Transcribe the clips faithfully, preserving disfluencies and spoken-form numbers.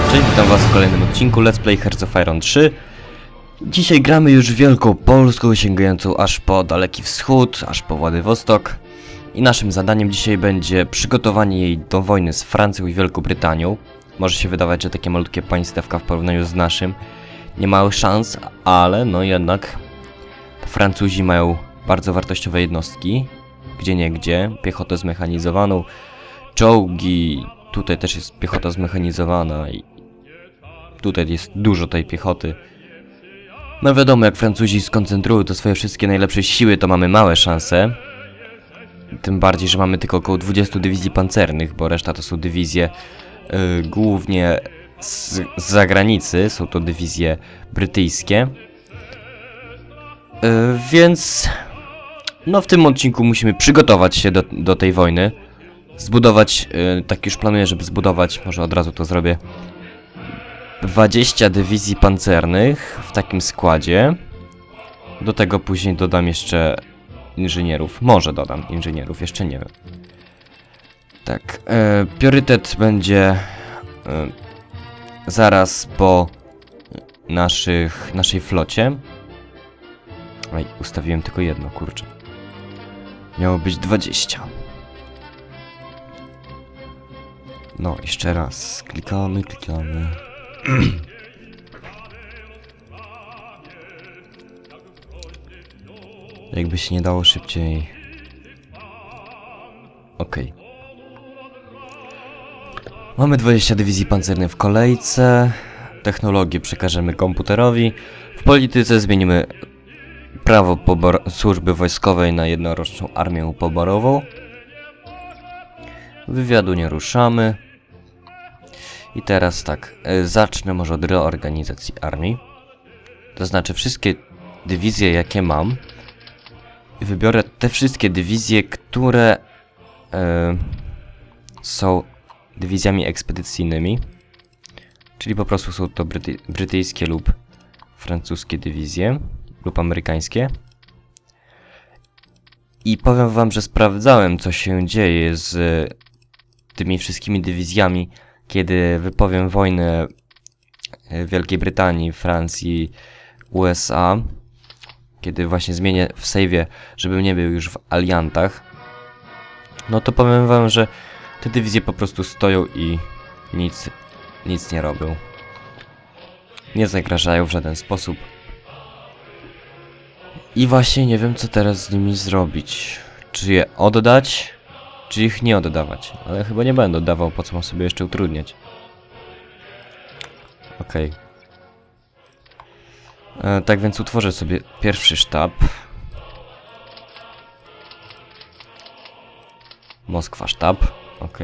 Cześć, witam was w kolejnym odcinku Let's Play Hearts of Iron trzy. Dzisiaj gramy już Wielkopolską, sięgającą aż po Daleki Wschód, aż po Władywostok. I naszym zadaniem dzisiaj będzie przygotowanie jej do wojny z Francją i Wielką Brytanią. Może się wydawać, że takie malutkie państewka w porównaniu z naszym nie mają szans, ale no jednak Francuzi mają bardzo wartościowe jednostki, gdzie nie gdzie, piechotę zmechanizowaną, czołgi, tutaj też jest piechota zmechanizowana i tutaj jest dużo tej piechoty. No wiadomo, jak Francuzi skoncentrują to swoje wszystkie najlepsze siły, to mamy małe szanse. Tym bardziej, że mamy tylko około dwudziestu dywizji pancernych, bo reszta to są dywizje yy, głównie z, z zagranicy, są to dywizje brytyjskie. Yy, więc no w tym odcinku musimy przygotować się do, do tej wojny. Zbudować, yy, tak już planuję, żeby zbudować, może od razu to zrobię, dwadzieścia dywizji pancernych w takim składzie. Do tego później dodam jeszcze inżynierów. Może dodam inżynierów, jeszcze nie wiem. Tak, e, priorytet będzie e, zaraz po naszych, naszej flocie. Oj, ustawiłem tylko jedno, kurczę. Miało być dwadzieścia. No, jeszcze raz. Klikamy, klikamy. Jakby się nie dało szybciej. Okej. Mamy dwadzieścia dywizji pancernych w kolejce. Technologię przekażemy komputerowi. W polityce zmienimy prawo pobor służby wojskowej na jednoroczną armię poborową. Wywiadu nie ruszamy. I teraz tak, zacznę może od reorganizacji armii. To znaczy wszystkie dywizje, jakie mam, wybiorę te wszystkie dywizje, które e, są dywizjami ekspedycyjnymi. Czyli po prostu są to bryty brytyjskie lub francuskie dywizje, lub amerykańskie. I powiem wam, że sprawdzałem, co się dzieje z tymi wszystkimi dywizjami, kiedy wypowiem wojnę Wielkiej Brytanii, Francji, U S A. Kiedy właśnie zmienię w save'ie, żebym nie był już w aliantach. No to powiem wam, że te dywizje po prostu stoją i nic, nic nie robią. Nie zagrażają w żaden sposób. I właśnie nie wiem, co teraz z nimi zrobić. Czy je oddać, czy ich nie oddawać. Ale chyba nie będę oddawał, po co mam sobie jeszcze utrudniać. Okej. Okay. E, tak więc utworzę sobie pierwszy sztab. Moskwa sztab. Ok.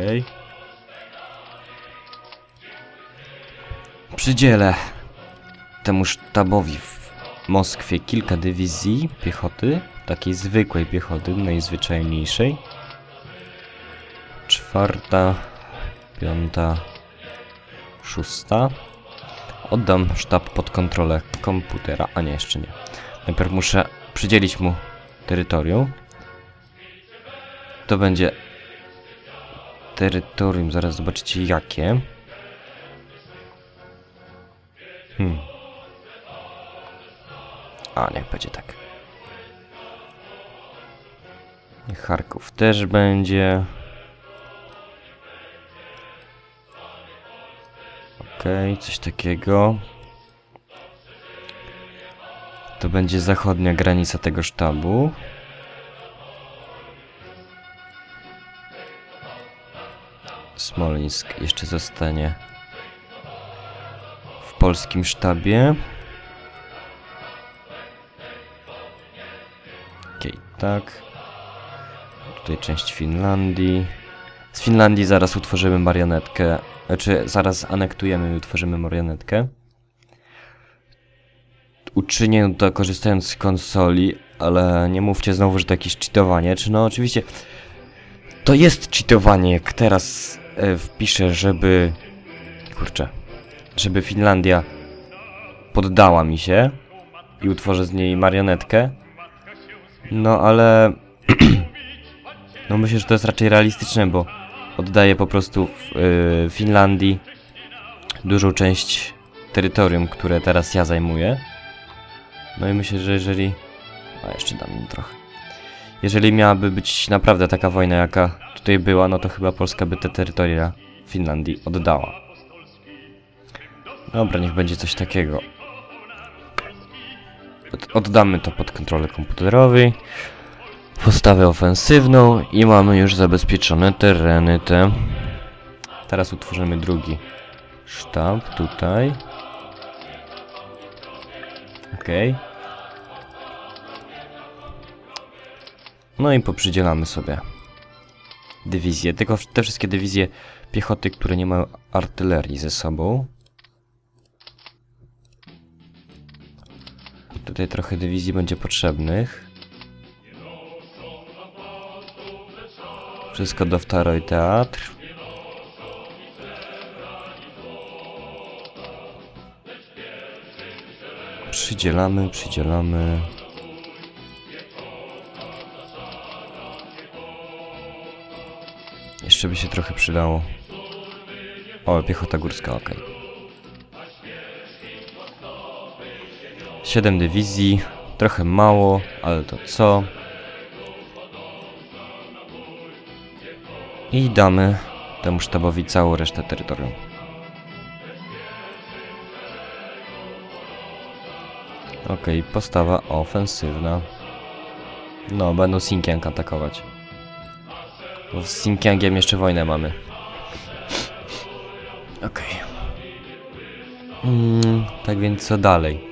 Przydzielę temu sztabowi w Moskwie kilka dywizji piechoty. Takiej zwykłej piechoty, najzwyczajniejszej. Czwarta, piąta, szósta. Oddam sztab pod kontrolę komputera, a nie, jeszcze nie. Najpierw muszę przydzielić mu terytorium. To będzie terytorium, zaraz zobaczycie jakie. Hmm. A, niech będzie tak. Niech Charków też będzie. Okej, okay, coś takiego. To będzie zachodnia granica tego sztabu. Smolińsk jeszcze zostanie w polskim sztabie. Okej, okay, tak. Tutaj część Finlandii. Z Finlandii zaraz utworzymy marionetkę. Znaczy, zaraz anektujemy i utworzymy marionetkę. Uczynię to korzystając z konsoli, ale nie mówcie znowu, że to jakieś cheatowanie. Czy no oczywiście to jest cheatowanie, jak teraz e, wpiszę, żeby... Kurczę. Żeby Finlandia poddała mi się i utworzę z niej marionetkę. No ale... no myślę, że to jest raczej realistyczne, bo oddaję po prostu w yy, Finlandii dużą część terytorium, które teraz ja zajmuję. No i myślę, że jeżeli... A jeszcze dam im trochę. Jeżeli miałaby być naprawdę taka wojna, jaka tutaj była, no to chyba Polska by te terytoria Finlandii oddała. Dobra, niech będzie coś takiego. Oddamy to pod kontrolę komputerowej. Postawę ofensywną i mamy już zabezpieczone tereny te. Teraz utworzymy drugi sztab tutaj. Okej. Okay. No i poprzydzielamy sobie dywizje. Tylko te wszystkie dywizje piechoty, które nie mają artylerii ze sobą. Tutaj trochę dywizji będzie potrzebnych. Wszystko do Wtaroj Teatr. Przydzielamy, przydzielamy. Jeszcze by się trochę przydało. O, piechota górska, ok. Siedem dywizji, trochę mało, ale to co? I damy temu sztabowi całą resztę terytorium. Ok, postawa ofensywna. No, będą Xinjiang atakować. Bo z Xinjiangiem jeszcze wojnę mamy. Ok. Mm, tak więc co dalej?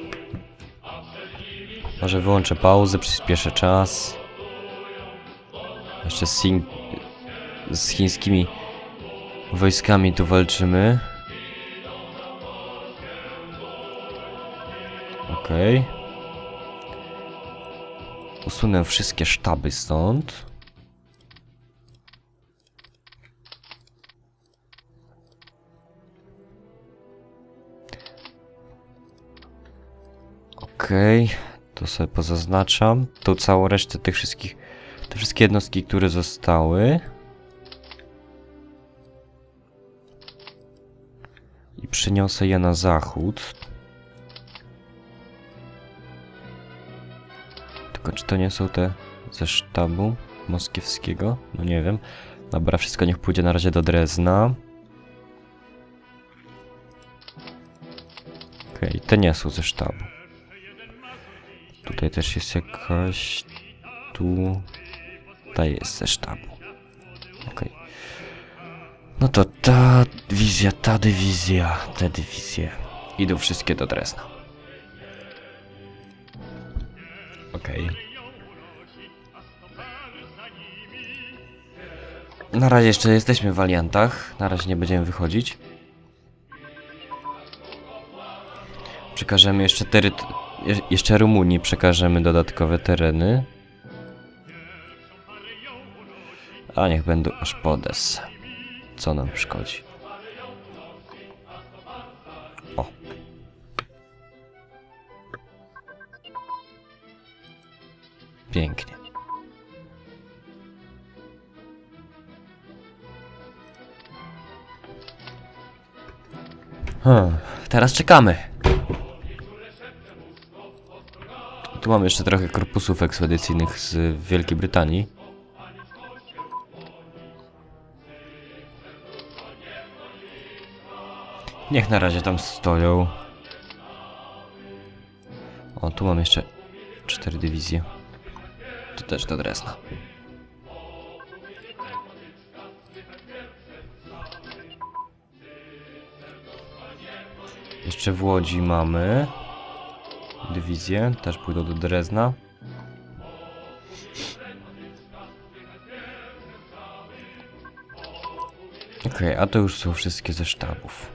Może wyłączę pauzę, przyspieszę czas. Jeszcze z, Chin z chińskimi wojskami tu walczymy. Okej. Okay. Usunę wszystkie sztaby stąd. Okej. Okay. To sobie pozaznaczam. Tą całą resztę tych wszystkich, te wszystkie jednostki, które zostały. I przeniosę je na zachód. Tylko czy to nie są te ze sztabu moskiewskiego? No nie wiem. Dobra, wszystko niech pójdzie na razie do Drezna. Okej, okay, te nie są ze sztabu. Tutaj też jest jakaś... Tu... Ta jest ze sztabu. Okej. Okay. No to ta dywizja, ta dywizja, te dywizje. Idą wszystkie do Drezna. Okej. Okay. Na razie jeszcze jesteśmy w aliantach. Na razie nie będziemy wychodzić. Przekażemy jeszcze teryt... Jeszcze Rumunii przekażemy dodatkowe tereny. A niech będą aż po Odessę. Co nam szkodzi? O. Pięknie. Hmm, teraz czekamy. Tu mamy jeszcze trochę korpusów ekspedycyjnych z Wielkiej Brytanii. Niech na razie tam stoją. O, tu mam jeszcze cztery dywizje. Tu też do Drezna. Jeszcze w Łodzi mamy dywizje, też pójdą do Drezna. Okej, okay, a to już są wszystkie ze sztabów.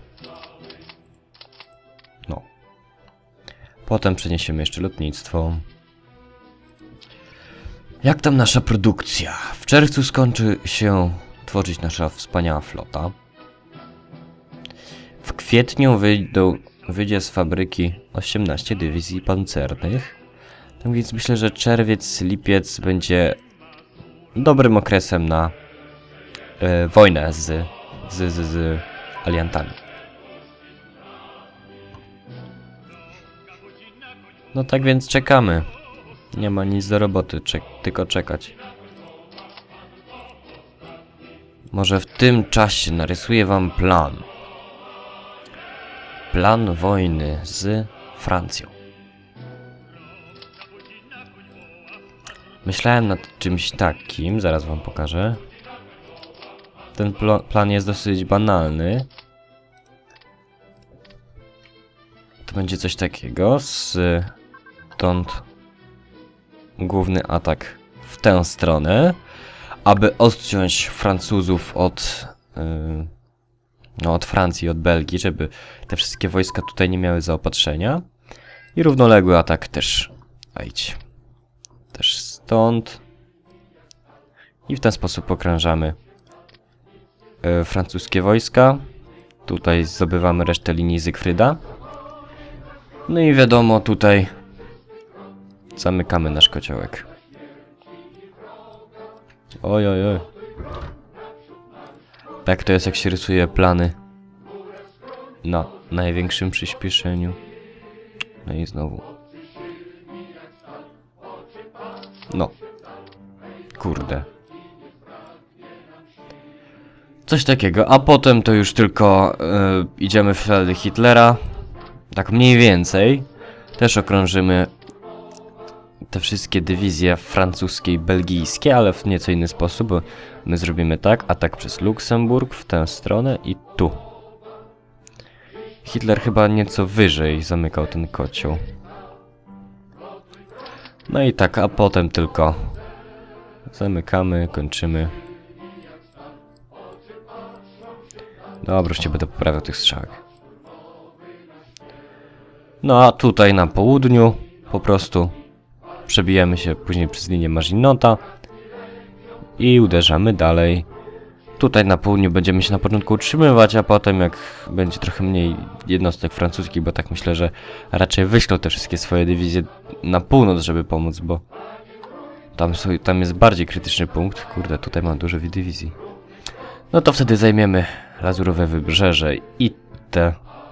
No. Potem przeniesiemy jeszcze lotnictwo. Jak tam nasza produkcja? W czerwcu skończy się tworzyć nasza wspaniała flota. W kwietniu wyjdą, wyjdzie z fabryki osiemnaście dywizji pancernych. Tak więc myślę, że czerwiec, lipiec będzie dobrym okresem na e, wojnę z, z, z, z aliantami. No tak więc czekamy. Nie ma nic do roboty, czek tylko czekać. Może w tym czasie narysuję wam plan. Plan wojny z Francją. Myślałem nad czymś takim, zaraz wam pokażę. Ten plan jest dosyć banalny. To będzie coś takiego, stąd główny atak w tę stronę, aby odciąć Francuzów od, yy, no, od Francji, od Belgii, żeby te wszystkie wojska tutaj nie miały zaopatrzenia. I równoległy atak też, wejdź, też stąd. I w ten sposób okrążamy yy, francuskie wojska. Tutaj zdobywamy resztę linii Zygfryda. No i wiadomo, tutaj zamykamy nasz kociołek. Oj, oj, oj. Tak to jest, jak się rysuje plany na największym przyspieszeniu. No i znowu. No. Kurde. Coś takiego, a potem to już tylko yy, idziemy w ślady Hitlera. Tak mniej więcej. Też okrążymy te wszystkie dywizje francuskie i belgijskie, ale w nieco inny sposób, bo my zrobimy tak, atak przez Luksemburg w tę stronę i tu. Hitler chyba nieco wyżej zamykał ten kocioł. No i tak, a potem tylko zamykamy, kończymy. Dobra, już cię będę poprawiał tych strzałek. No a tutaj na południu po prostu przebijamy się później przez linię Maginota i uderzamy dalej. Tutaj na południu będziemy się na początku utrzymywać, a potem jak będzie trochę mniej jednostek francuskich, bo tak myślę, że raczej wyślą te wszystkie swoje dywizje na północ, żeby pomóc, bo tam, są, tam jest bardziej krytyczny punkt. Kurde, tutaj mam dużo dywizji. No to wtedy zajmiemy Lazurowe Wybrzeże i itp.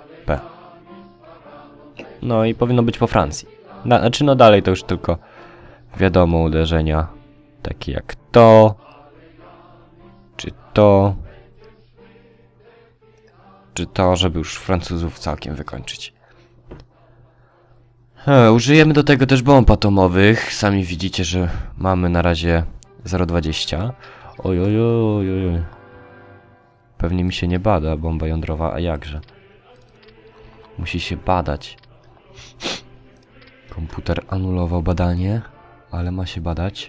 No i powinno być po Francji. Na, znaczy no dalej to już tylko wiadomo uderzenia takie jak to, czy to, czy to, żeby już Francuzów całkiem wykończyć. E, użyjemy do tego też bomb atomowych. Sami widzicie, że mamy na razie zero przecinek dwadzieścia. Oj, oj, oj, oj. Pewnie mi się nie bada bomba jądrowa, a jakże? Musi się badać. Komputer anulował badanie, ale ma się badać.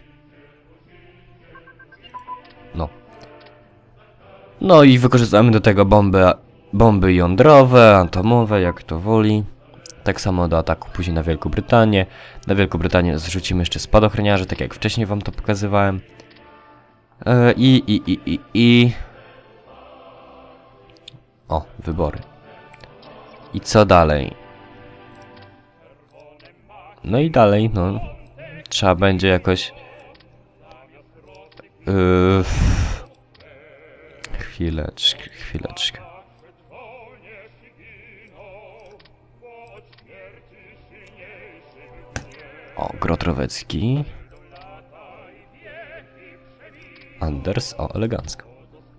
No. No i wykorzystamy do tego bomby, bomby jądrowe, atomowe, jak to woli. Tak samo do ataku później na Wielką Brytanię. Na Wielką Brytanię zrzucimy jeszcze spadochroniarzy, tak jak wcześniej wam to pokazywałem. Yy, I, i, i, i, i... O, wybory. I co dalej? No i dalej, no. Trzeba będzie jakoś... Yy... Chwileczkę, chwileczkę. O, Grotrowecki. Anders, o, elegancko.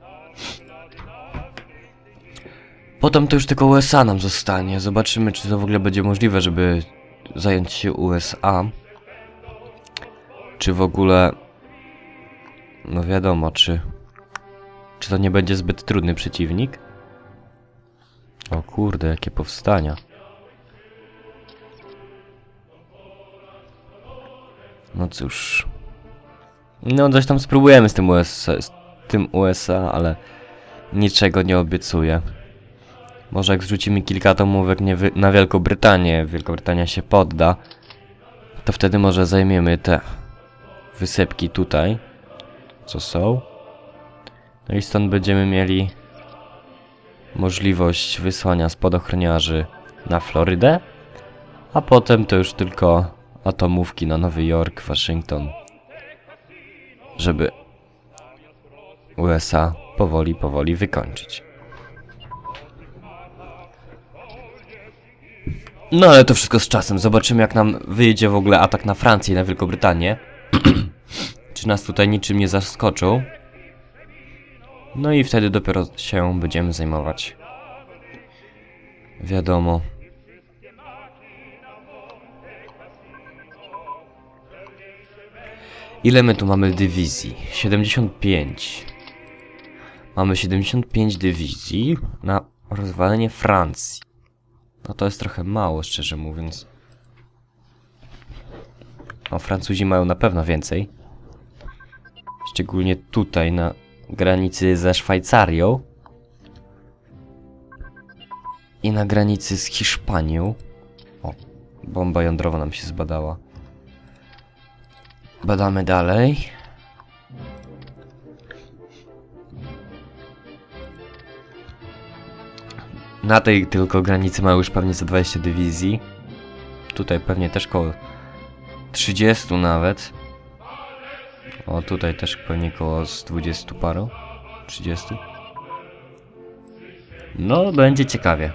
Potem to już tylko U S A nam zostanie. Zobaczymy, czy to w ogóle będzie możliwe, żeby zająć się U S A. Czy w ogóle... No wiadomo, czy... Czy to nie będzie zbyt trudny przeciwnik? O kurde, jakie powstania. No cóż... No coś tam spróbujemy z tym U S A, z tym U S A, ale... Niczego nie obiecuję. Może jak zrzucimy kilka atomówek na Wielką Brytanię, Wielka Brytania się podda, to wtedy może zajmiemy te wysepki tutaj, co są. No i stąd będziemy mieli możliwość wysłania spadochroniarzy na Florydę, a potem to już tylko atomówki na Nowy Jork, Waszyngton, żeby U S A powoli, powoli wykończyć. No ale to wszystko z czasem. Zobaczymy, jak nam wyjdzie w ogóle atak na Francję i na Wielką Brytanię. Czy nas tutaj niczym nie zaskoczą. No i wtedy dopiero się będziemy zajmować. Wiadomo. Ile my tu mamy dywizji? siedemdziesiąt pięć. Mamy siedemdziesiąt pięć dywizji na rozwalenie Francji. No to jest trochę mało, szczerze mówiąc. No, Francuzi mają na pewno więcej. Szczególnie tutaj, na granicy ze Szwajcarią. I na granicy z Hiszpanią. O, bomba jądrowa nam się zbadała. Badamy dalej. Na tej tylko granicy mają już pewnie za dwadzieścia dywizji. Tutaj pewnie też koło trzydzieści nawet. O, tutaj też pewnie koło z dwudziestu paru. trzydziestu. No, będzie ciekawie.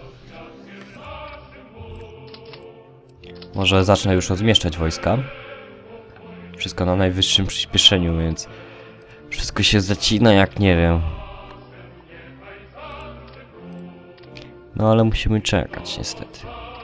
Może zacznę już rozmieszczać wojska. Wszystko na najwyższym przyspieszeniu, więc wszystko się zacina jak nie wiem. No ale musimy czekać niestety.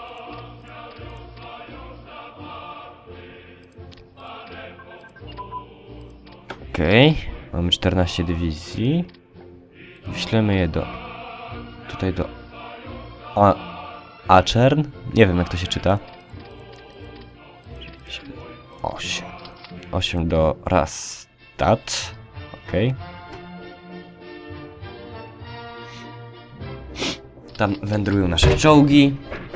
Okej, okay. Mamy czternaście dywizji. Wyślemy je do... Tutaj do... A... Aczern? Nie wiem jak to się czyta. osiem. osiem do Rastatt. Okej. Okay. Tam wędrują nasze czołgi.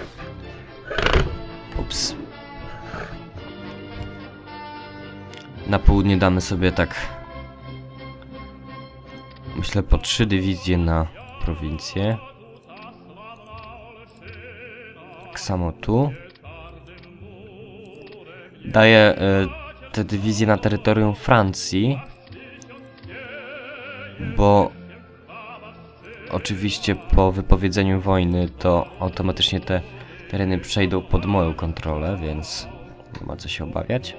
Ups. Na południe damy sobie tak... Myślę po trzy dywizje na prowincję. Tak samo tu. Daję y, te dywizje na terytorium Francji. Bo... Oczywiście po wypowiedzeniu wojny to automatycznie te tereny przejdą pod moją kontrolę, więc nie ma co się obawiać.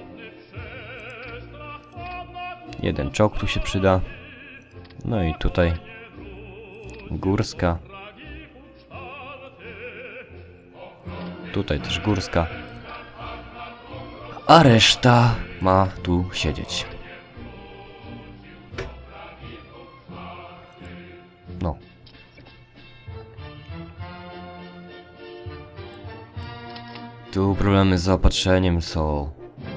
Jeden czołg tu się przyda. No i tutaj górska. Tutaj też górska. A reszta ma tu siedzieć. No. Tu problemy z zaopatrzeniem są.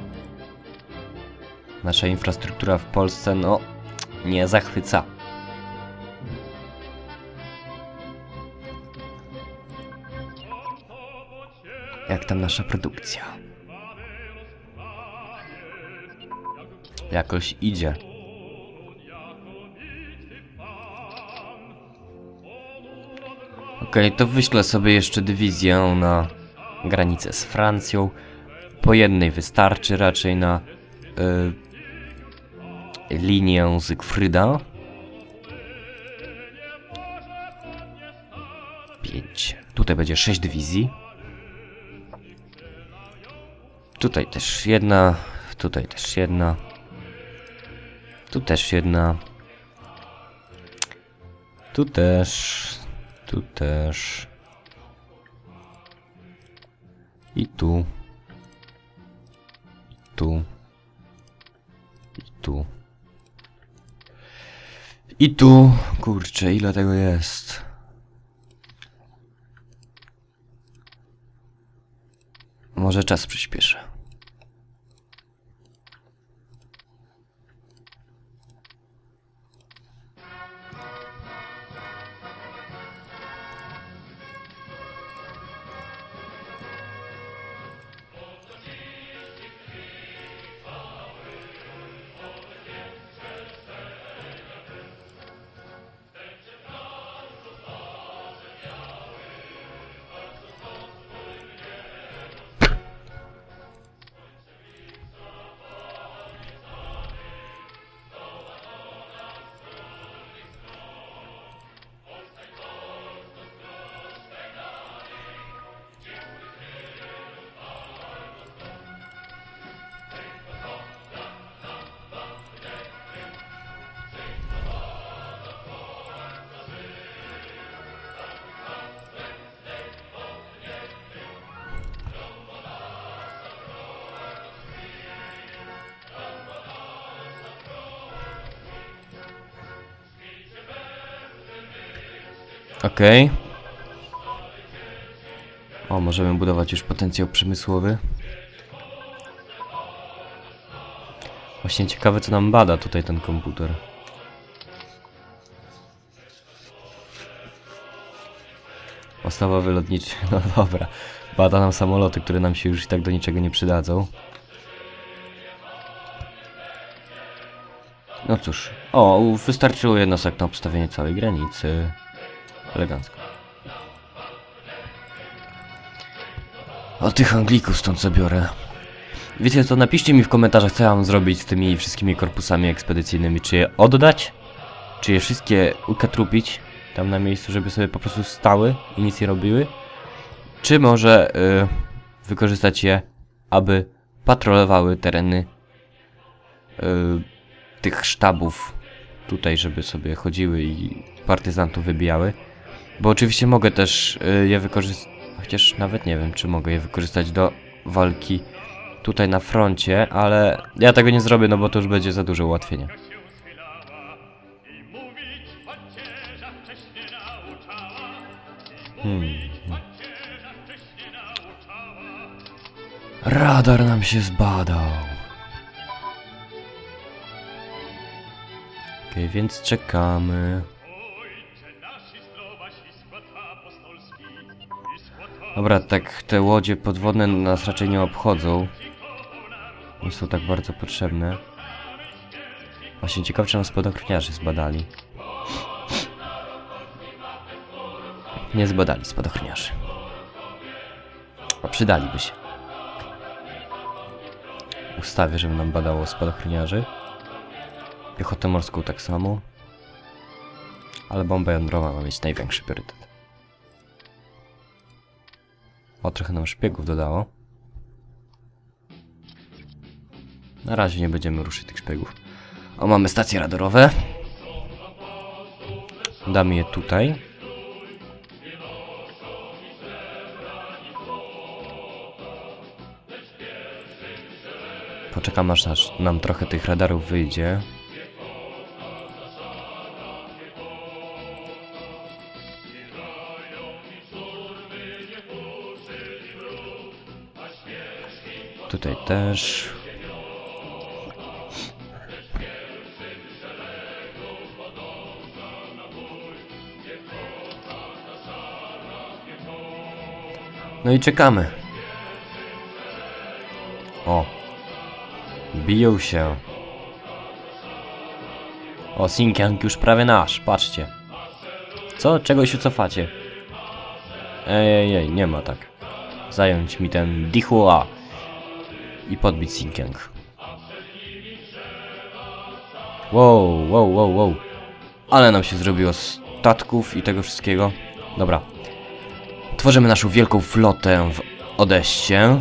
Nasza infrastruktura w Polsce, no, nie zachwyca. Jak tam nasza produkcja? Jakoś idzie. Okej, okay, to wyślę sobie jeszcze dywizję na granicę z Francją. Po jednej wystarczy raczej na y, linię Zygfryda. pięć. Tutaj będzie sześć dywizji. Tutaj też jedna. Tutaj też jedna. Tu też jedna. Tu też. Tu też. I tu. Tu. I tu. I tu. Kurczę, ile tego jest? Może czas przyspieszę. Okej. Okay. O, możemy budować już potencjał przemysłowy. Właśnie ciekawe, co nam bada tutaj ten komputer. Podstawowy lotniczy, no dobra. Bada nam samoloty, które nam się już i tak do niczego nie przydadzą. No cóż. O, wystarczyło jednostek na obstawienie całej granicy. Elegancko. O tych Anglików stąd zabiorę. Wiecie co, napiszcie mi w komentarzach, co ja mam zrobić z tymi wszystkimi korpusami ekspedycyjnymi. Czy je oddać? Czy je wszystkie ukatrupić tam na miejscu, żeby sobie po prostu stały i nic nie robiły? Czy może yy, wykorzystać je, aby patrolowały tereny yy, tych sztabów tutaj, żeby sobie chodziły i partyzantów wybijały? Bo oczywiście mogę też yy, je wykorzystać, chociaż nawet nie wiem, czy mogę je wykorzystać do walki tutaj na froncie, ale ja tego nie zrobię, no bo to już będzie za duże ułatwienie. Hmm. Radar nam się zbadał. Okej, okay, więc czekamy. Dobra, tak te łodzie podwodne nas raczej nie obchodzą. Nie są tak bardzo potrzebne. Właśnie ciekawe, czy nam spadochroniarzy zbadali. Nie zbadali spadochroniarzy. A przydaliby się. Ustawię, żeby nam badało spadochroniarzy. Piechotę morską tak samo. Ale bomba jądrowa ma mieć największy priorytet. O, trochę nam szpiegów dodało. Na razie nie będziemy ruszyć tych szpiegów. O, mamy stacje radarowe. Damy je tutaj. Poczekam aż nam trochę tych radarów wyjdzie. Tutaj też. No i czekamy. O. Biją się. O, Xinjiang już prawie nasz, patrzcie. Co? Czego się cofacie? Ej, ej, ej, nie ma tak. Zająć mi ten Dihua i podbić Xinjiang. Wow, wow, wow, wow. Ale nam się zrobiło statków i tego wszystkiego. Dobra. Tworzymy naszą wielką flotę w Odeście.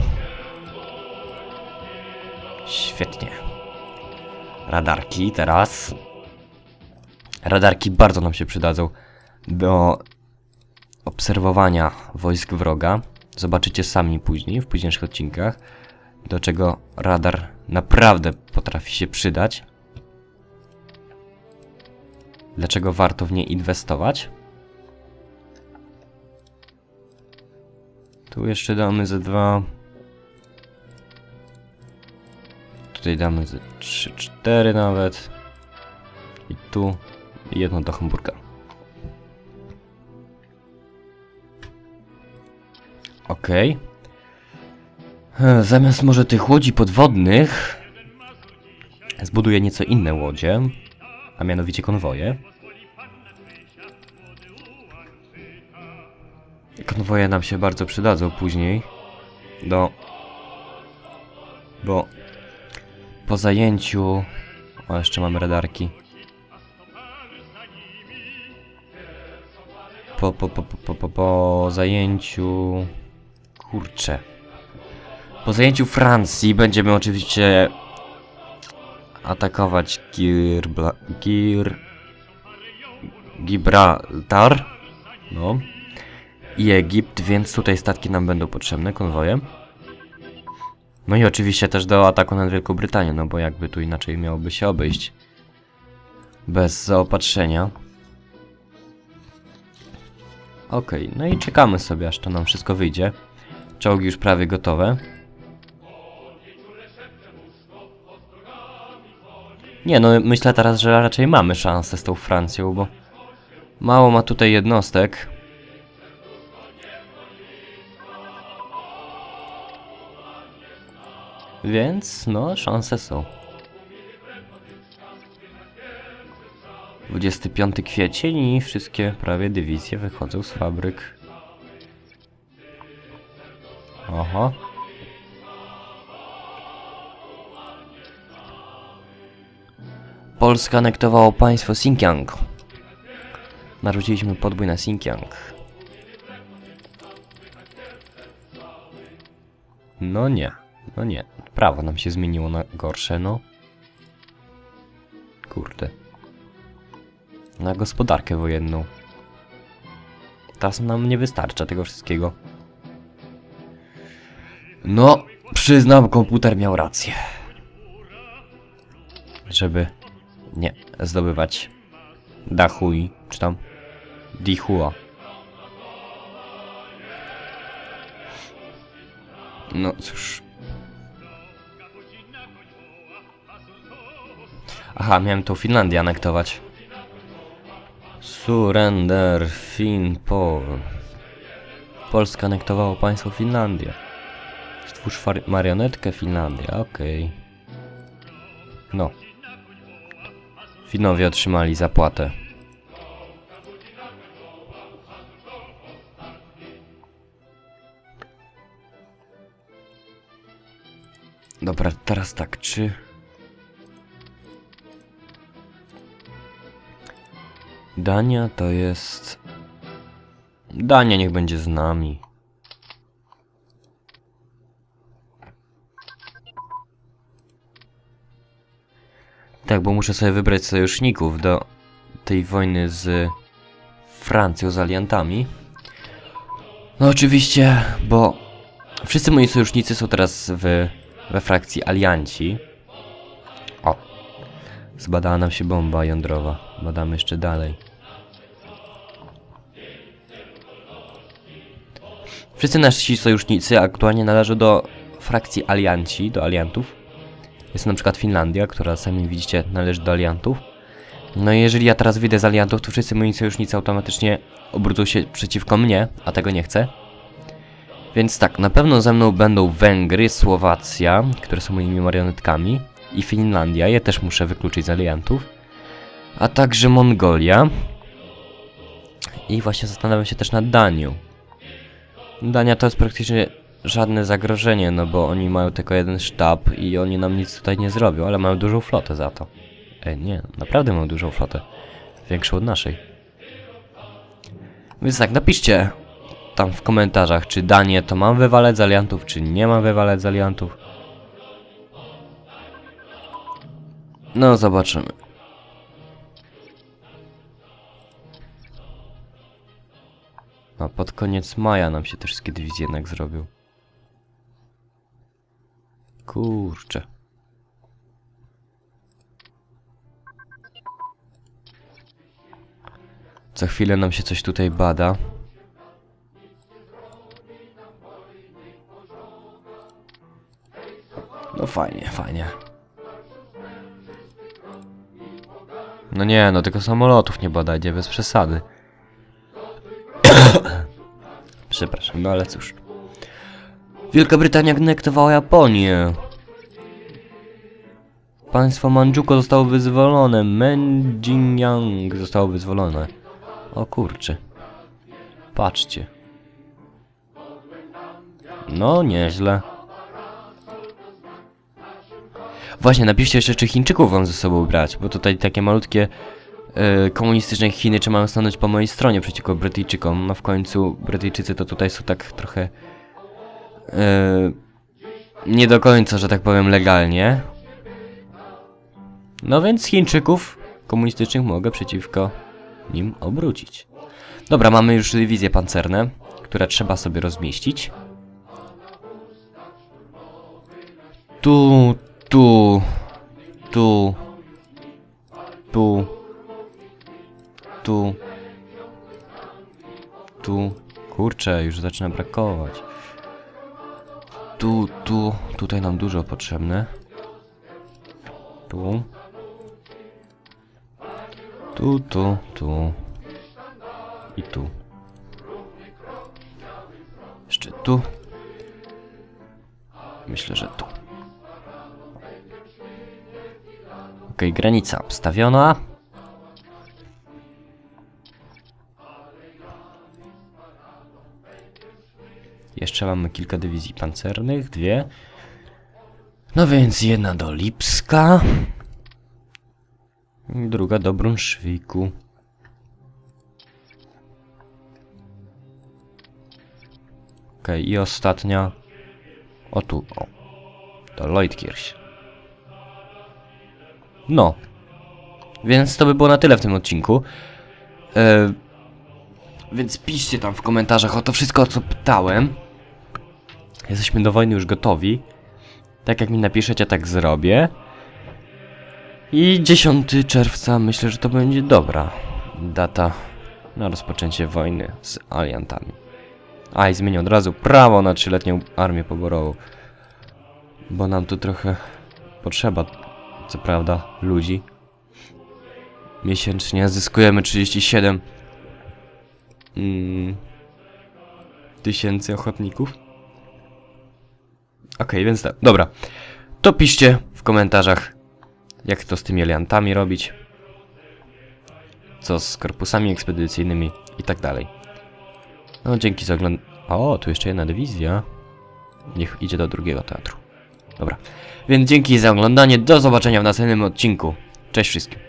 Świetnie. Radarki teraz. Radarki bardzo nam się przydadzą do obserwowania wojsk wroga. Zobaczycie sami później, w późniejszych odcinkach, do czego radar naprawdę potrafi się przydać. Dlaczego warto w nie inwestować? Tu jeszcze damy ze dwa. Tutaj damy ze trzy, cztery nawet. I tu jedno do Hamburga. Okej. Okay. Zamiast może tych łodzi podwodnych zbuduję nieco inne łodzie, a mianowicie konwoje. Konwoje nam się bardzo przydadzą później do... bo po zajęciu... O, jeszcze mamy radarki. Po, po, po, po, po, po zajęciu... Kurczę. Po zajęciu Francji będziemy oczywiście atakować Girbla... Gir... Gibraltar. No. I Egipt, więc tutaj statki nam będą potrzebne, konwoje. No i oczywiście też do ataku na Wielką Brytanię, no bo jakby tu inaczej miałoby się obejść bez zaopatrzenia. Okej, no i czekamy sobie, aż to nam wszystko wyjdzie. Czołgi już prawie gotowe. Nie, no myślę teraz, że raczej mamy szansę z tą Francją, bo mało ma tutaj jednostek. Więc, no, szanse są. dwudziesty piąty kwiecień i wszystkie prawie dywizje wychodzą z fabryk. Oho. Polska anektowało państwo Xinjiang. Narzuciliśmy podbój na Xinjiang. No nie, no nie. Prawo nam się zmieniło na gorsze, no. Kurde. Na gospodarkę wojenną. Teraz nam nie wystarcza tego wszystkiego. No, przyznam, komputer miał rację. Żeby nie zdobywać Dahui, czy tam Dihua. No cóż. Aha, miałem tą Finlandię anektować. Surrender Finpol. Polska anektowało państwo Finlandię. Stwórz marionetkę Finlandia, okej. Okay. No. Finowie otrzymali zapłatę. Dobra, teraz tak, czy... Dania to jest... Dania niech będzie z nami. Tak, bo muszę sobie wybrać sojuszników do tej wojny z Francją, z aliantami. No oczywiście, bo wszyscy moi sojusznicy są teraz w, we frakcji alianci. O, zbadała nam się bomba jądrowa. Badamy jeszcze dalej. Wszyscy nasi sojusznicy aktualnie należą do frakcji alianci, do aliantów. Jest na przykład Finlandia, która sami widzicie należy do aliantów. No i jeżeli ja teraz wyjdę z aliantów, to wszyscy moi sojusznicy automatycznie obrócą się przeciwko mnie, a tego nie chcę. Więc tak, na pewno ze mną będą Węgry, Słowacja, które są moimi marionetkami, i Finlandia, je też muszę wykluczyć z aliantów. A także Mongolia. I właśnie zastanawiam się też nad Danią. Dania to jest praktycznie żadne zagrożenie, no bo oni mają tylko jeden sztab i oni nam nic tutaj nie zrobią, ale mają dużą flotę za to. Ej, nie, naprawdę mają dużą flotę. Większą od naszej. Więc tak, napiszcie tam w komentarzach, czy Danię to mam wywalać z aliantów, czy nie mam wywalać z aliantów. No, zobaczymy. A pod koniec maja nam się te wszystkie dywizje jednak zrobią. Kurczę. Co chwilę nam się coś tutaj bada. No fajnie, fajnie. No nie, no tylko samolotów nie badajcie, bez przesady. Przepraszam, no ale cóż. Wielka Brytania anektowała Japonię. Państwo Mandżuko zostało wyzwolone. Menjingyang zostało wyzwolone. O kurczę. Patrzcie. No, nieźle. Właśnie, napiszcie jeszcze, czy Chińczyków wam ze sobą brać, bo tutaj takie malutkie yy, komunistyczne Chiny czy mają stanąć po mojej stronie przeciwko Brytyjczykom. No w końcu Brytyjczycy to tutaj są tak trochę yy, nie do końca, że tak powiem, legalnie. No więc Chińczyków komunistycznych mogę przeciwko nim obrócić. Dobra, mamy już dywizje pancerne, które trzeba sobie rozmieścić. Tu, tu, tu, tu, tu, tu. Kurczę, już zaczyna brakować. Tu, tu, tutaj nam dużo potrzebne. Tu. Tu, tu, tu. I tu. Jeszcze tu. Myślę, że tu. Ok, granica obstawiona. Jeszcze mamy kilka dywizji pancernych, dwie. No więc jedna do Lipska. I druga do Brunszwiku. Ok, i ostatnia. O tu, o. Do Leutkirch. No. Więc to by było na tyle w tym odcinku. E, więc piszcie tam w komentarzach o to wszystko, o co pytałem. Jesteśmy do wojny już gotowi. Tak jak mi napiszecie, tak zrobię. I dziesiątego czerwca myślę, że to będzie dobra data na rozpoczęcie wojny z aliantami. A i zmienię od razu prawo na trzyletnią armię poborową. Bo nam tu trochę potrzeba, co prawda, ludzi. Miesięcznie zyskujemy trzydzieści siedem mm, tysięcy ochotników. Okej, okay, więc tak, dobra. To piszcie w komentarzach, jak to z tymi aliantami robić. Co z korpusami ekspedycyjnymi i tak dalej. No dzięki za oglądanie. O, tu jeszcze jedna dywizja. Niech idzie do drugiego teatru. Dobra. Więc dzięki za oglądanie. Do zobaczenia w następnym odcinku. Cześć wszystkim.